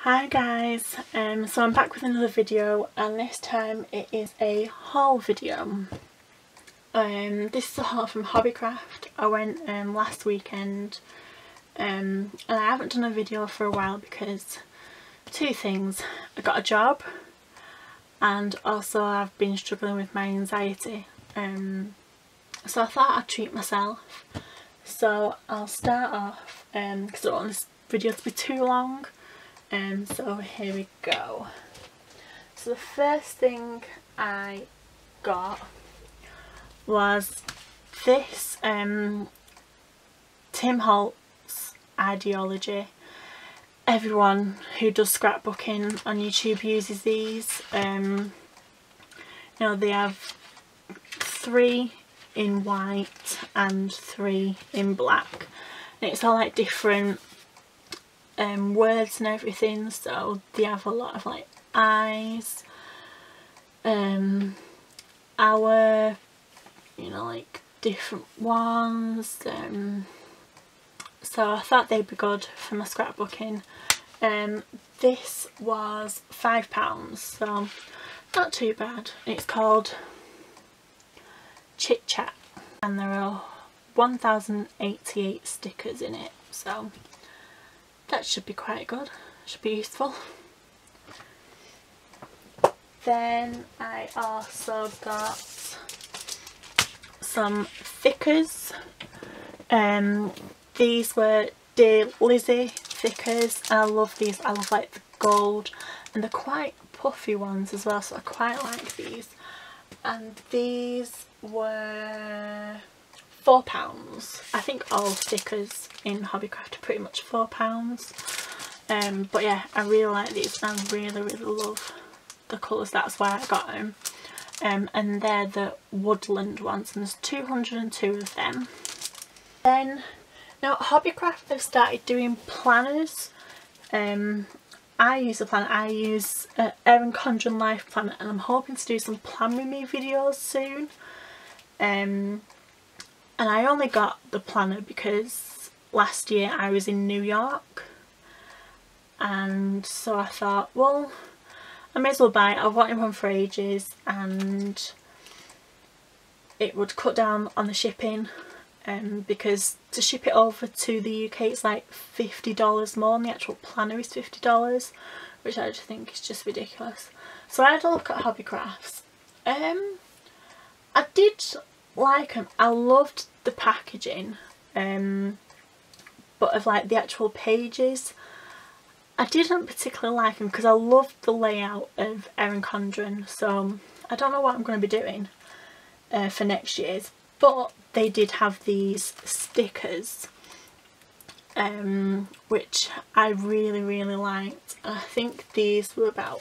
Hi guys, so I'm back with another video, and this time it is a haul video. This is a haul from Hobbycraft. I went last weekend and I haven't done a video for a while because two things. I got a job and also I've been struggling with my anxiety, so I thought I'd treat myself. So I'll start off because I don't want this video to be too long. So here we go. So the first thing I got was this Tim Holtz Ideology. Everyone who does scrapbooking on YouTube uses these. You know, they have 3 in white and 3 in black, and it's all like different words and everything. So they have a lot of like eyes, our, you know, like different ones. So I thought they'd be good for my scrapbooking. This was £5, so not too bad. It's called Chit Chat and there are 1088 stickers in it, so that should be quite good, should be useful. Then I also got some thickers. These were Dear Lizzie thickers. I love these. I love like the gold, and they're quite puffy ones as well, so I quite like these. And these were £4. I think all stickers in Hobbycraft are pretty much £4. But yeah, I really like these and I really love the colours. That's why I got them. And they're the woodland ones, and there's 202 of them. Then now at Hobbycraft they've started doing planners. I use a planner. I use Erin Condren Life Planner, and I'm hoping to do some plan with me videos soon. And I only got the planner because last year I was in New York, and so I thought, well, I may as well buy it. I've wanted one for ages and it would cut down on the shipping, because to ship it over to the UK it's like $50 more, and the actual planner is $50, which I just think is just ridiculous. So I had a look at Hobbycrafts. I did like them. I loved the packaging, but of like the actual pages I didn't particularly like them because I loved the layout of Erin Condren. So I don't know what I'm going to be doing for next year's, but they did have these stickers, which I really liked. I think these were about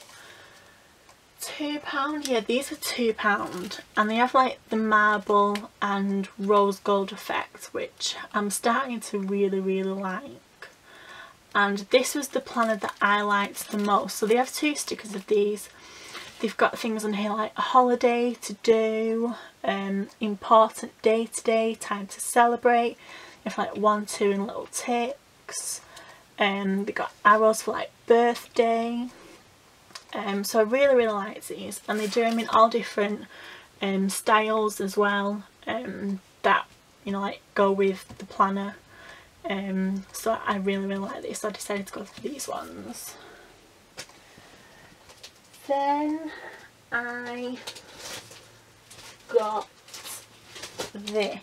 £2. Yeah, these were £2, and they have like the marble and rose gold effect, which I'm starting to really like. And this was the planner that I liked the most. So they have 2 stickers of these. They've got things on here like a holiday to do, important day today, time to celebrate. They have like 1, 2 and little ticks. They got arrows for like birthday. So I really liked these, and they do them in all different styles as well, that, you know, like go with the planner. So I really like this, so I decided to go for these ones. Then I got this,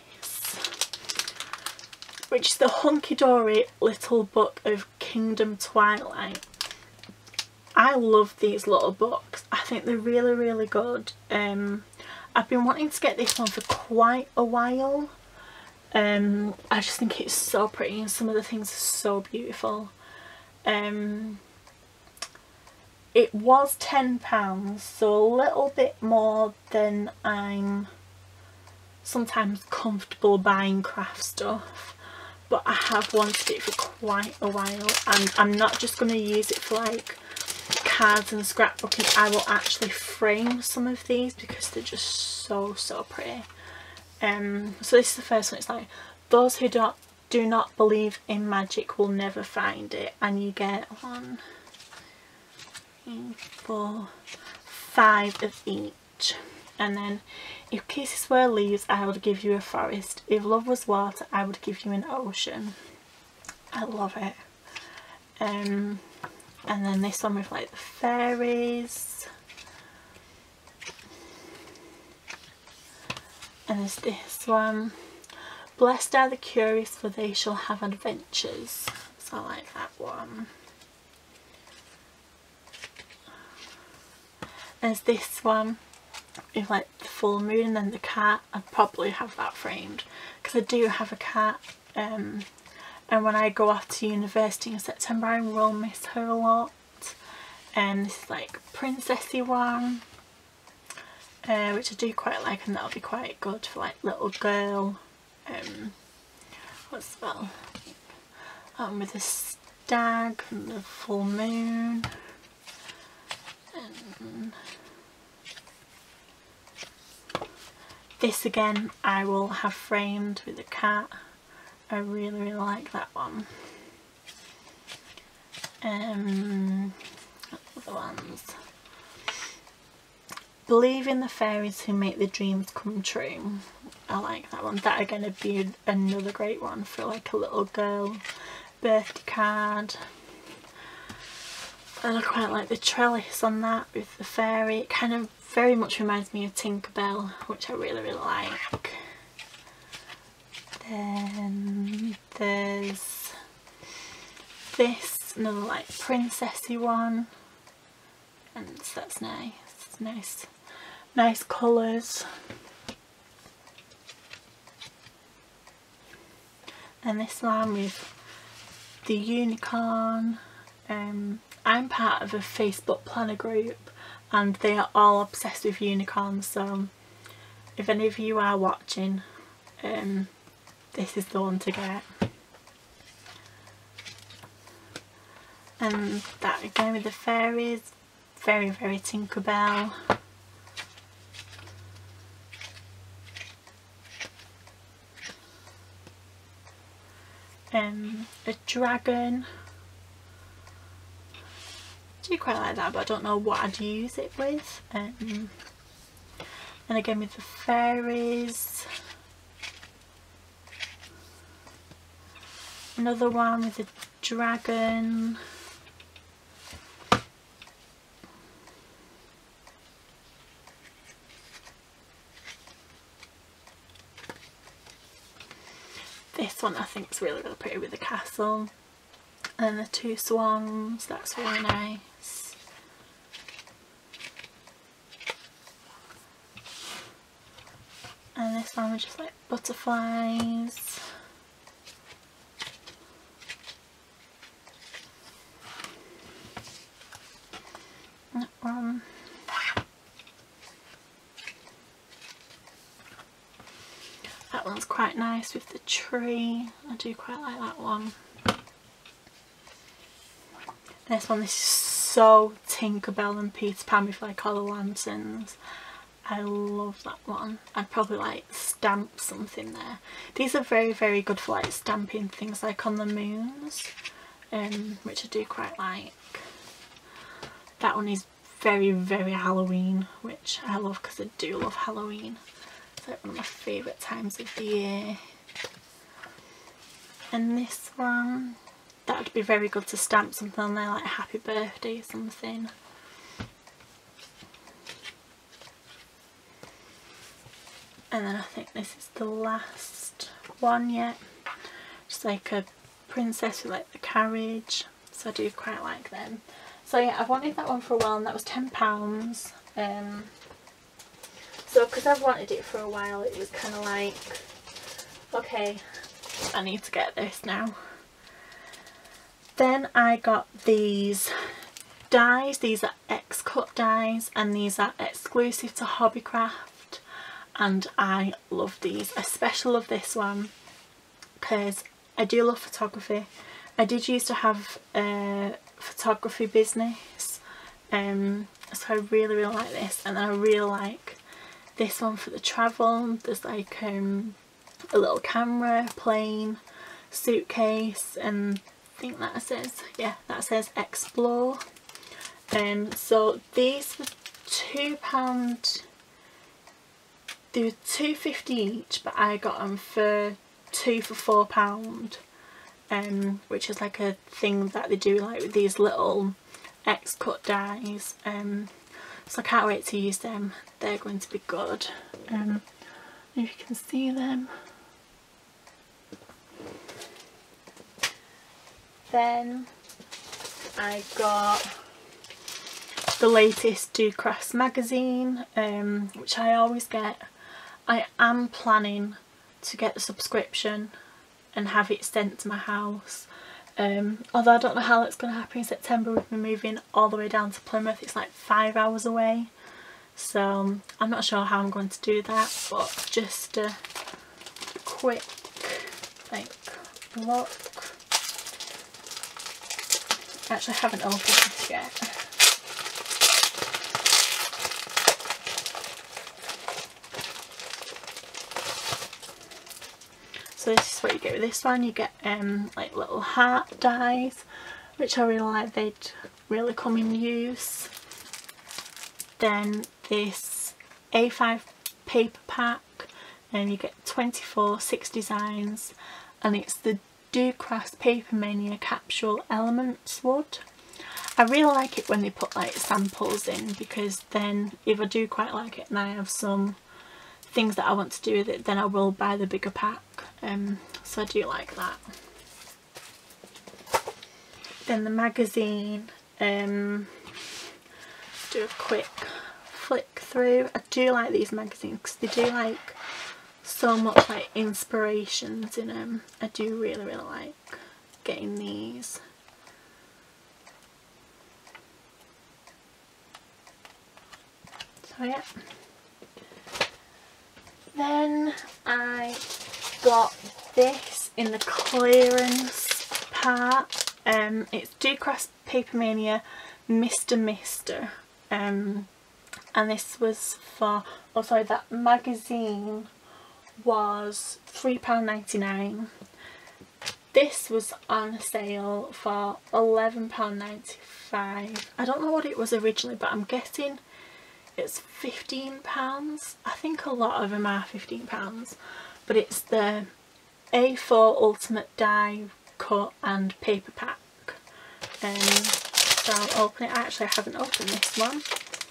which is the Hunky Dory Little Book of Kingdom Twilight. I love these little books. I think they're really good. I've been wanting to get this one for quite a while. I just think it's so pretty, and some of the things are so beautiful. It was £10, so a little bit more than I'm sometimes comfortable buying craft stuff, but I have wanted it for quite a while, and I'm not just going to use it for like cards and scrapbooking. I will actually frame some of these because they're just so pretty. So this is the first one. It's like, those who do not believe in magic will never find it, and you get 1, 3, 4, 5 of each. And then, if kisses were leaves, I would give you a forest. If love was water, I would give you an ocean. I love it. And then this one with like the fairies. And there's this one. Blessed are the curious, for they shall have adventures. So I like that one. There's this one with like the full moon and then the cat. I'd probably have that framed because I do have a cat. And when I go off to university in September, I will miss her a lot. And this is like a princessy one, which I do quite like, and that'll be quite good for like little girl. What's the spell? With a stag and the full moon. And this again I will have framed with a cat. I really like that one. Other ones. Believe in the fairies who make the dreams come true. I like that one. That again would be another great one for like a little girl birthday card. And I quite like the trellis on that with the fairy. It kind of very much reminds me of Tinkerbell, which I really like. Then there's this, another like princessy one, and that's nice. Nice colours. And this one with the unicorn. I'm part of a Facebook planner group and they are all obsessed with unicorns, so if any of you are watching, this is the one to get. And that again with the fairies, very Tinkerbell. A dragon. I do quite like that, but I don't know what I'd use it with. And again with the fairies. Another one with a dragon. This one I think is really pretty with the castle. And the 2 swans, that's really nice. And this one was just like butterflies. That one. That one's quite nice with the tree. I do quite like that one. This one, this is so Tinkerbell and Peter Pan with like all the lanterns. I love that one. I'd probably like stamp something there. These are very good for like stamping things like on the moons, which I do quite like. That one is very Halloween, which I love because I do love Halloween. It's like one of my favourite times of the year. And this one, that would be very good to stamp something on there, like happy birthday or something. And then I think this is the last one yet. Just like a princess with like the carriage. So I do quite like them. So yeah, I've wanted that one for a while and that was £10. So because I've wanted it for a while, it was kind of like, okay, I need to get this now. Then I got these dies. These are X-cut dies and these are exclusive to Hobbycraft, and I love these. I especially love this one because I do love photography. I did used to have a photography business, so I really like this, and then I really like this one for the travel. There's like a little camera, plane, suitcase, and I think that says, yeah, that says explore. So these were £2. They were £2.50 each, but I got them for 2 for £4. Which is like a thing that they do like with these little X-cut dies. So I can't wait to use them. They're going to be good. If you can see them. Then I got the latest Do Crafts magazine, which I always get. I am planning to get the subscription and have it sent to my house. Although I don't know how that's going to happen in September with me moving all the way down to Plymouth. It's like 5 hours away. So I'm not sure how I'm going to do that, but just a quick look. Actually I haven't opened this yet. So this is what you get with this one. You get like little heart dies, which I really like. They'd really come in use. Then this A5 paper pack, and you get 24 6 designs, and it's the Do Crafts Paper Mania Capsule Elements wood. I really like it when they put like samples in, because then if I do quite like it and I have some things that I want to do with it, then I will buy the bigger pack. So I do like that. Then the magazine, do a quick flick through. I do like these magazines because they do like so much like inspirations in them. I do really like getting these. So yeah. Then I got this in the clearance part. It's Do Crafts Paper Mania Mr. And this was for, oh sorry, that magazine was £3.99. This was on sale for £11.95. I don't know what it was originally, but I'm guessing it's £15. I think a lot of them are £15, but it's the A4 Ultimate Die Cut and Paper Pack. So I'll open it. Actually, I haven't opened this one.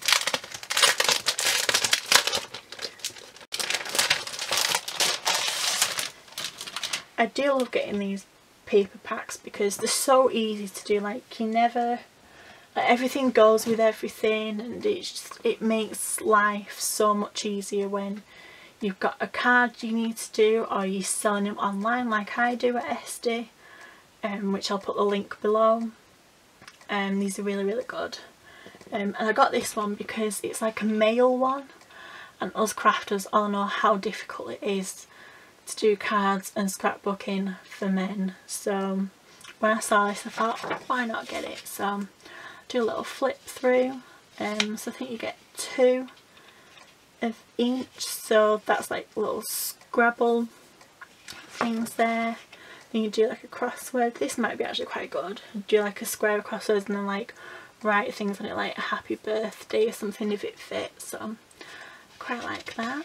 I do love getting these paper packs because they're so easy to do. Like, you never, like, everything goes with everything, and it makes life so much easier when you've got a card you need to do, or you're selling them online like I do at Esty, which I'll put the link below. These are really good. And I got this one because it's like a male one, and us crafters all know how difficult it is to do cards and scrapbooking for men. So when I saw this I thought, why not get it? So do a little flip through. So I think you get 2 of each, so that's like little Scrabble things there. Then you do like a crossword. This might be actually quite good. Do like a square of crosswords and then like write things on it, like a happy birthday or something if it fits. So quite like that.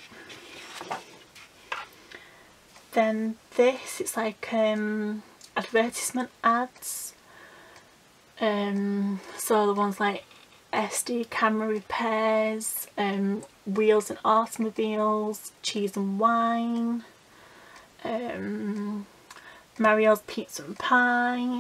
Then this, it's like advertisement ads. So the ones like SD camera repairs, wheels and automobiles, cheese and wine, Mario's Pizza and Pie,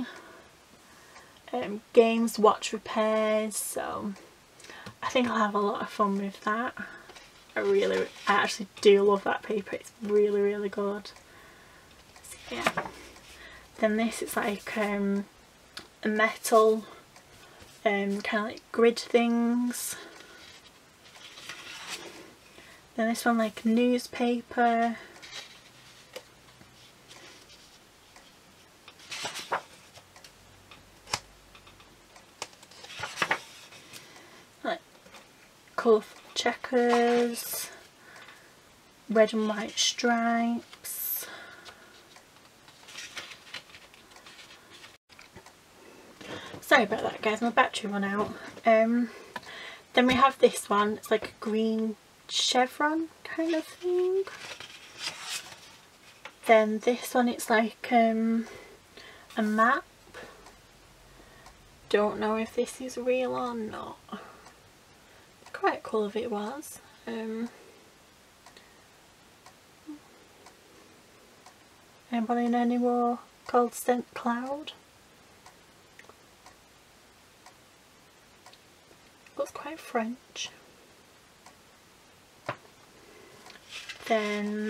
games, watch repairs. So I think I'll have a lot of fun with that. I actually do love that paper. It's really good. So yeah. Then this is like a metal kind of like grid things. Then this one like newspaper. Like colourful checkers, red and white stripes. So Sorry about that guys, my battery ran out. Then we have this one, it's like a green chevron kind of thing. Then this one, it's like a map. Don't know if this is real or not. Quite cool if it was. Anybody know any more called St. Cloud? Looks quite French. Then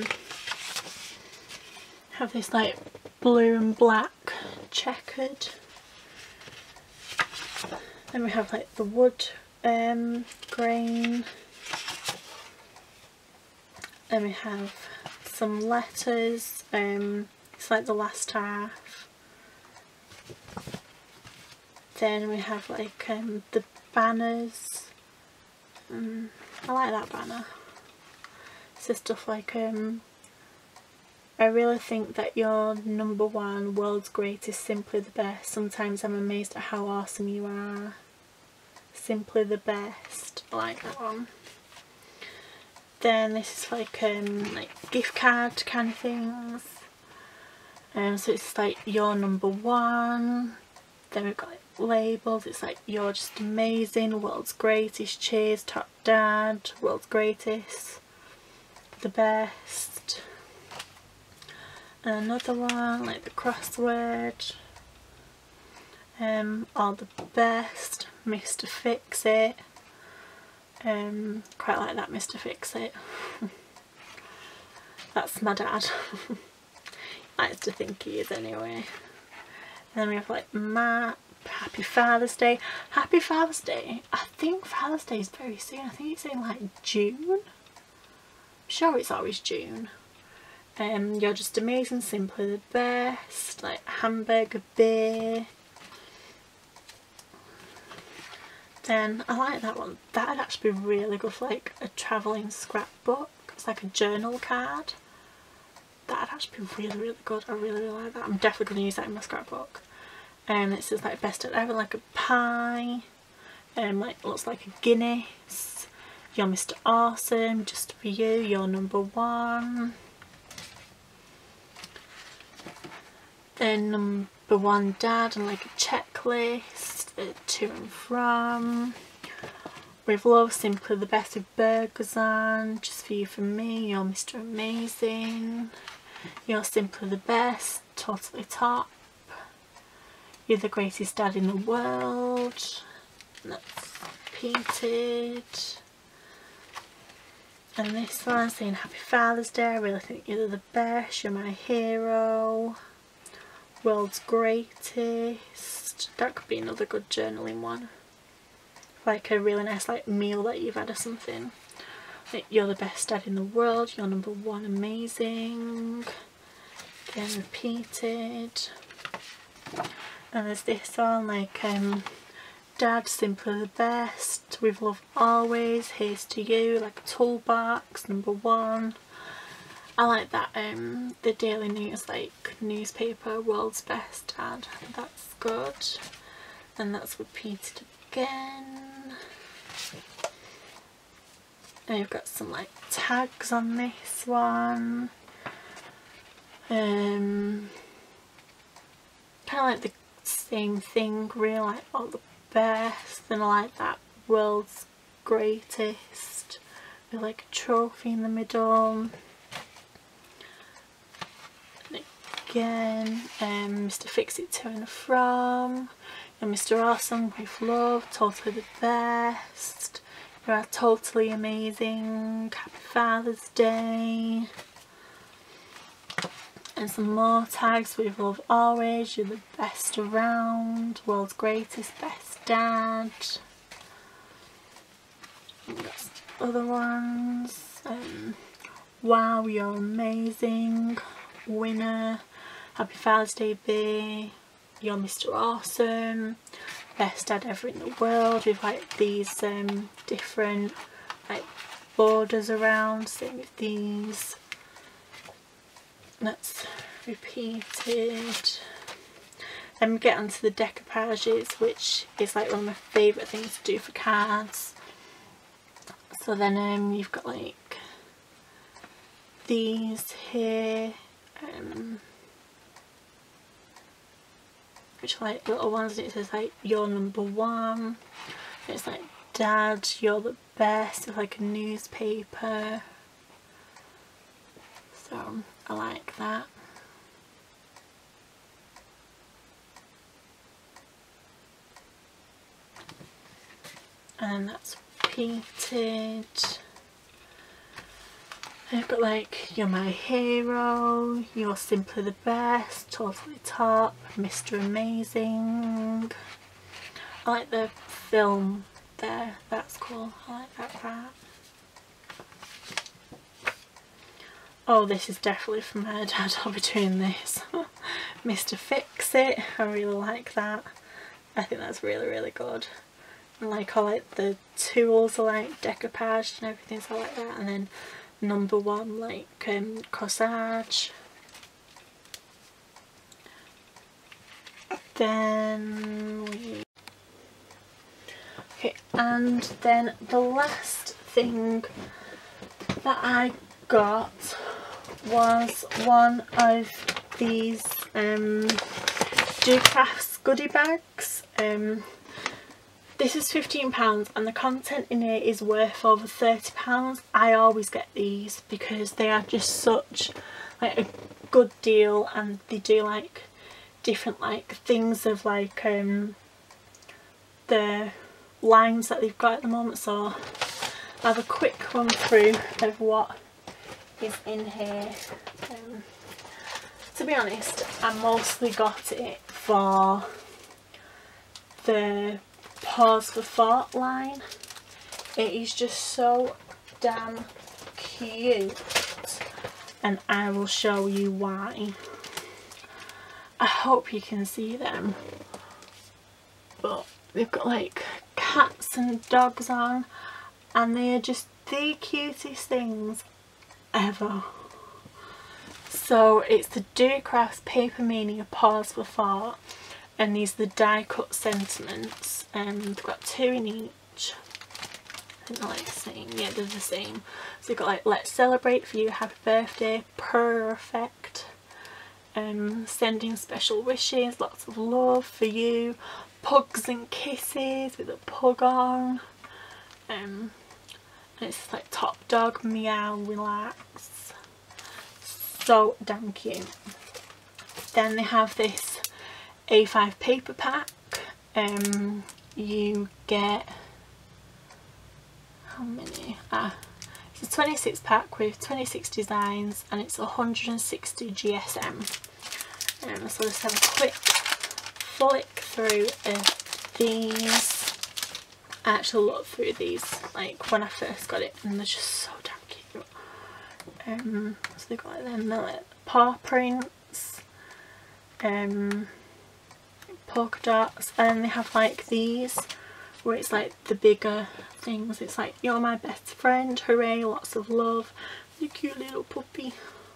have this like blue and black checkered. Then we have like the wood grain. Then we have some letters, it's like the last half. Then we have like the banners. I like that banner. So stuff like I really think that you're #1, world's greatest, simply the best. Sometimes I'm amazed at how awesome you are. Simply the best. I like that one. Then this is like gift card kind of things. So it's like you're #1. Then we've got like labels. It's like you're just amazing, world's greatest, cheers, top dad, world's greatest, the best. And another one like the crossword. All the best, Mr. Fix It. Quite like that, Mr. Fix It. That's my dad. Likes to think he is anyway. And then we have like map, Happy Father's Day. Happy Father's Day. I think Father's Day is very soon. I think it's in like June. I'm sure it's always June. You're just amazing, simply the best. Like hamburger, beer. Then I like that one. That'd actually be really good for like a travelling scrapbook. It's like a journal card. That'd actually be really, really good. I really, really like that. I'm definitely going to use that in my scrapbook. It says like best at ever, like a pie. Like looks like a Guinness. You're Mr. Awesome, just for you. You're #1. Then #1 dad and like a checklist. To and from. With love, simply the best with burgers on. Just for you, for me. You're Mr. Amazing. You're simply the best. Totally top. You're the greatest dad in the world. And that's painted. And this one saying Happy Father's Day. I really think you're the best. You're my hero. World's greatest. That could be another good journaling one. Like a really nice like meal that you've had or something. Like, you're the best dad in the world. You're #1, amazing. Again repeated. And there's this one like dad, simply the best. With love always. Here's to you. Like a toolbox, #1. I like that the Daily News like newspaper, world's best dad. That's good. And that's repeated again. And you've got some like tags on this one. Kind of like the same thing really, like all the best. And I like that world's greatest with like a trophy in the middle. Again, Mr. Fix It to and from. You're Mr. Awesome with love, totally the best. You are totally amazing. Happy Father's Day. And some more tags with love always. You're the best around. World's greatest, best dad. And got some other ones. Wow, you're amazing. Winner. Happy Father's Day, B. You're Mr. Awesome. Best dad ever in the world. With like these different like borders around. Same with these. That's repeated. get onto the decoupages, which is like one of my favourite things to do for cards. So then you've got like these here, which are like little ones, and it says like you're number one. It's like Dad, you're the best, with like a newspaper. So I like that. And that's painted. I've got like you're my hero, you're simply the best, totally top, Mr. Amazing. I like the film there, that's cool, I like that part. Oh, this is definitely from my dad, I'll be doing this. Mr. Fix It, I really like that. I think that's really, really good. And like I like the tools are like decoupaged and everything, so I like that. And then number one, like corsage. Then okay, and then the last thing that I got was one of these Do Crafts goodie bags. This is £15 and the content in it is worth over £30. I always get these because they are just such like a good deal, and they do like different like things of like the lines that they've got at the moment. So I'll have a quick run through of what is in here. To be honest, I mostly got it for the Pause for Thought line. It is just so damn cute, and I will show you why. I hope you can see them, but they've got like cats and dogs on, and they are just the cutest things ever. So it's the Do Crafts Paper Mania Pause for Thought, and these are the die cut sentiments. They've got 2 in each. I think they're like the same. Yeah, they're the same. So you've got like let's celebrate for you, happy birthday, perfect, sending special wishes, lots of love for you, pugs and kisses with a pug on, and it's like top dog, meow, relax. So damn cute. Then they have this A5 paper pack. You get how many? It's a 26 pack with 26 designs, and it's 160 GSM. So let's have a quick flick through of these. I actually looked through these like when I first got it, and they're just so damn cute. So they've got like them, they're like paw prints, polka dots, and they have like these where it's like the bigger things. It's like you're my best friend, hooray, lots of love, you cute little puppy.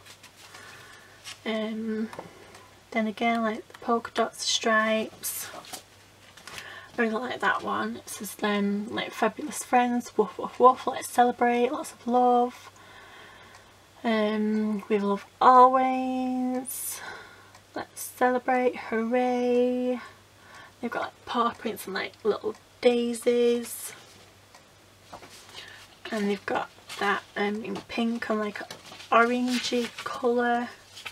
Then again like the polka dots, stripes. I really like that one. It says like fabulous friends, woof woof woof, let's celebrate, lots of love, we love always, let's celebrate, hooray. They've got like paw prints and like little daisies, and they've got that in pink and like orangey colour.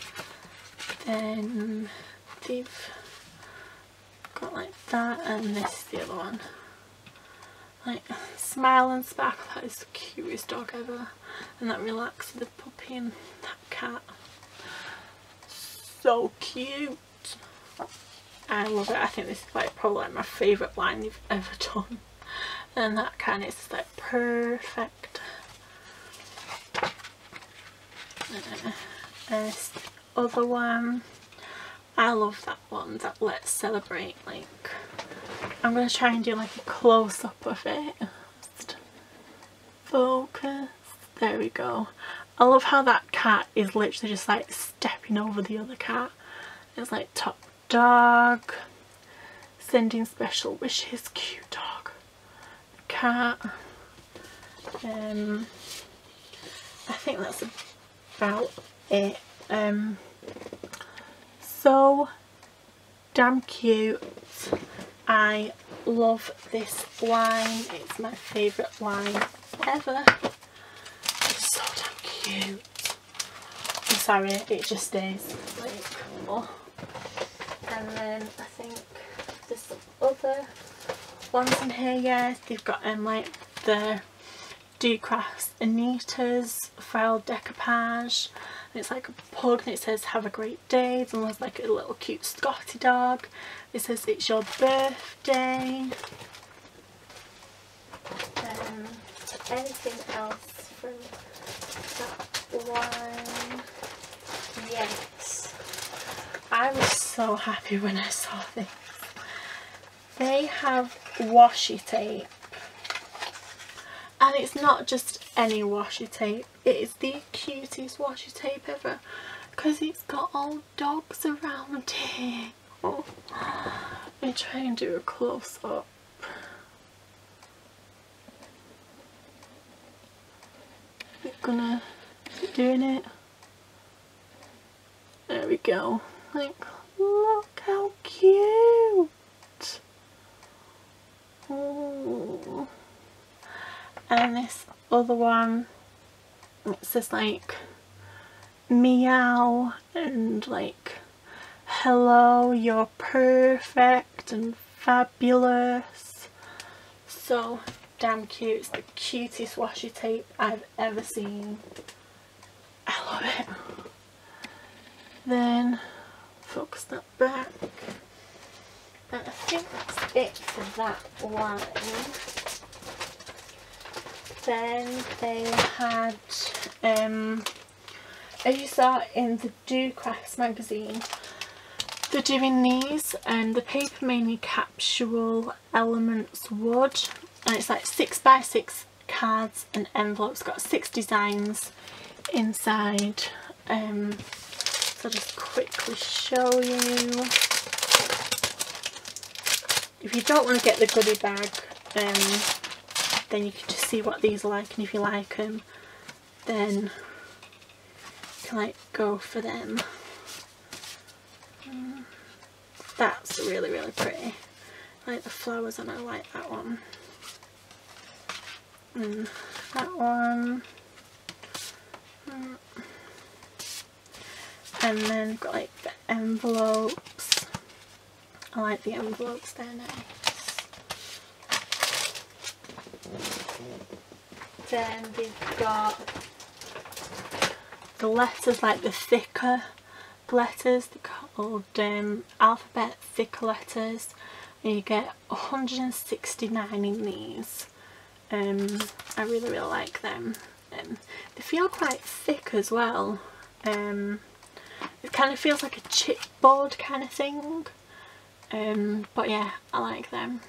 Then they've got like that, and this is the other one, like smile and sparkle. That is the cutest dog ever, and that relax the puppy and that cat, so cute. I love it. I think this is like probably like my favourite line they've ever done, and that kind of is like perfect. This other one, I love that one, that let's celebrate. Like I'm going to try and do like a close-up of it. Just focus, there we go. I love how that cat is literally just like stepping over the other cat. It's like top dog. Sending special wishes. Cute dog. Cat. I think that's about it. So damn cute. I love this line. It's my favourite line ever. It's so damn cute. I'm sorry, it just is like, oh. And then I think there's some other ones in here. Yeah, they've got like the Hobbycraft Anita's file decoupage. And it's like a pug and it says have a great day. Then there's like a little cute Scotty dog. It says it's your birthday. Anything else from that one? Yes. I was so happy when I saw this. They have washi tape. And it's not just any washi tape, it is the cutest washi tape ever because it's got all dogs around it. Oh. Let me try and do a close up. Keep doing it. There we go. Like, look how cute. Oh. And this other one, it says like meow and like hello, you're perfect and fabulous. So damn cute. It's the cutest washi tape I've ever seen. I love it. Then focus that back. And I think that's it for that line. Then they had, as you saw in the Do Crafts magazine, they're doing these and the paper mainly capsule elements wood, and it's like 6x6 cards and envelopes, got 6 designs inside. So I'll just quickly show you. If you don't want to get the goodie bag, then you can just see what these are like, and if you like them then you can like go for them. That's really pretty. I like the flowers and I like that one. And that one. And then got like the envelopes. I like the envelopes, they're nice. Then they've got the letters, like the thicker letters, they're called alphabet thicker letters, and you get 169 in these. I really like them. They feel quite thick as well. It kind of feels like a chipboard kind of thing, but yeah, I like them.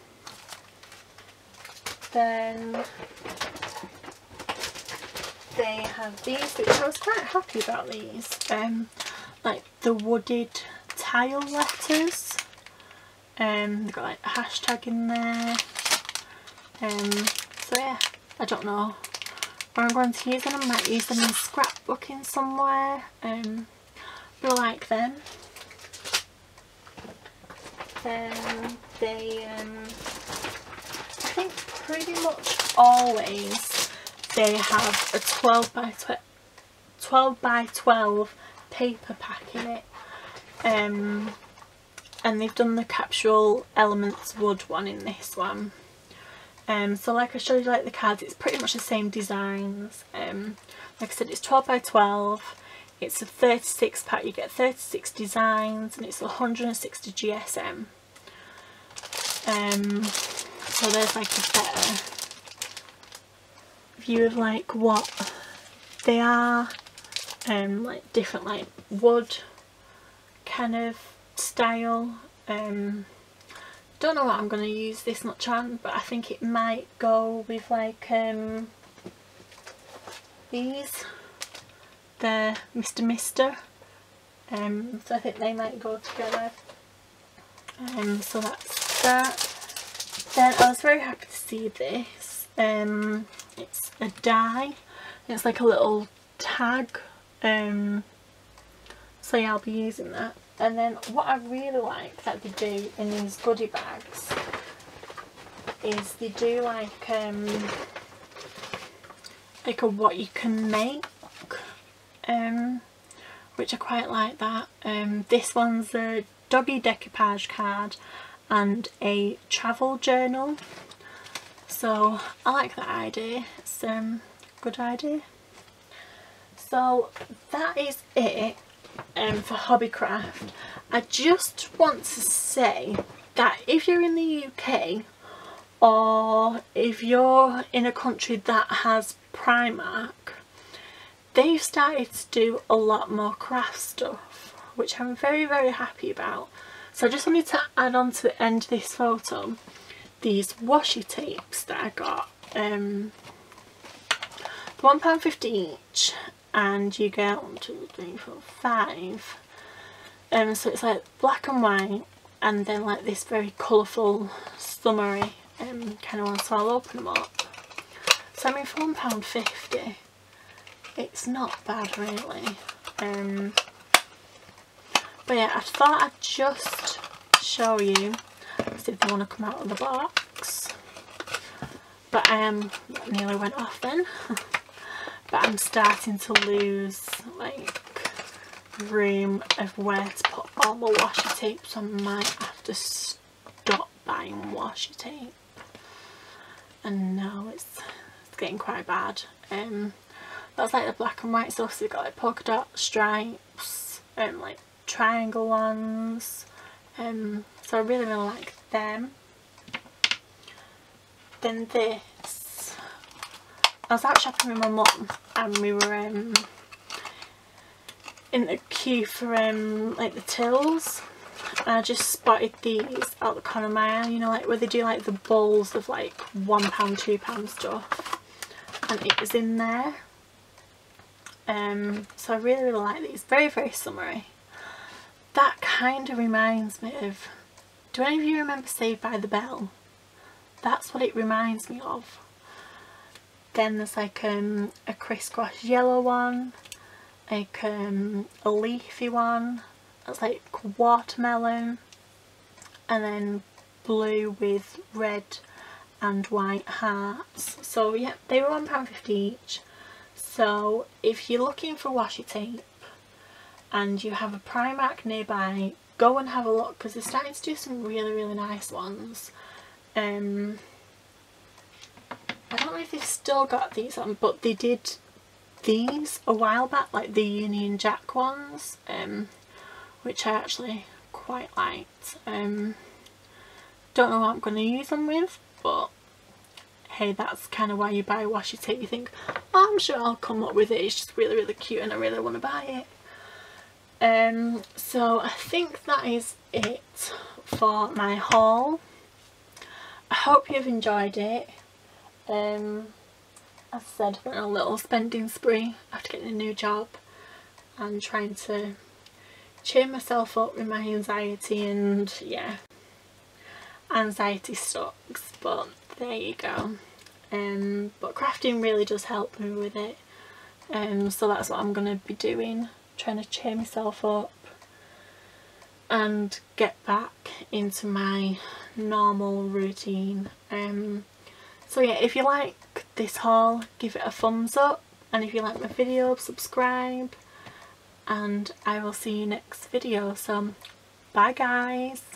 Then they have these, which I was quite happy about these, like the wooded tile letters. They've got like a hashtag in there. So yeah, I don't know where I'm going to use them. I might use them in scrapbooking somewhere. But I like them. Then they, I think pretty much always they have a 12 by 12 paper pack in it. And they've done the capsule elements wood one in this one. So like I showed you, like the cards, it's pretty much the same designs. Like I said, it's 12 by 12. It's a 36 pack, you get 36 designs, and it's 160 GSM. So there's like a better view of like what they are, like different like wood kind of style. Don't know what I'm going to use this much on, but I think it might go with like these, the Mr. So I think they might go together. So that's that. Then I was very happy to see this. It's a die. It's like a little tag. So yeah, I'll be using that. And then what I really like that they do in these goodie bags is they do like a what you can make, which I quite like that. This one's a doggy decoupage card and a travel journal. So I like that idea. It's a good idea. So that is it for Hobbycraft. I just want to say that if you're in the UK or if you're in a country that has Primark, they've started to do a lot more craft stuff, which I'm very, very happy about. So I just wanted to add on to the end of this photo these washi tapes that I got. £1.50 each, and you get 1, 2, 3, 4, 5. So it's like black and white, and then like this very colourful summery kind of one. So I'll open them up. So I mean, for £1.50, it's not bad really. But yeah, I thought I'd just show you, see if they want to come out of the box. But that nearly went off then. But I'm starting to lose like room of where to put all the washi tape, so I might have to stop buying washi tape. And no, it's getting quite bad. That's like the black and white stuff, so you've got like polka dot stripes and like triangle ones. So I really, really like them. Then this, I was out shopping with my mum and we were in the queue for like the tills, and I just spotted these out the corner of my eye, you know, like where they do like the bowls of like £1, £2 stuff, and it was in there. So I really, really like these. Very, very summery. That kind of reminds me of, do any of you remember Saved by the Bell? That's what it reminds me of. Then there's like a crisscross yellow one, like a leafy one that's like watermelon, and then blue with red and white hearts. So yeah, they were £1.50 each. So if you're looking for washi tape and you have a Primark nearby, go and have a look, because they're starting to do some really, really nice ones. I don't know if they've still got these on, but they did these a while back, like the Union Jack ones, which I actually quite liked. Don't know what I'm going to use them with, but hey, that's kind of why you buy washi tape. You think, oh, I'm sure I'll come up with it, it's just really, really cute and I really want to buy it. So I think that is it for my haul. I hope you've enjoyed it. As I said, I went on a little spending spree after getting a new job and trying to cheer myself up with my anxiety, and yeah, anxiety sucks, but there you go. But crafting really does help me with it, so that's what I'm going to be doing, trying to cheer myself up and get back into my normal routine. So yeah, if you like this haul, give it a thumbs up, and if you like my video, subscribe, and I will see you next video. So bye guys.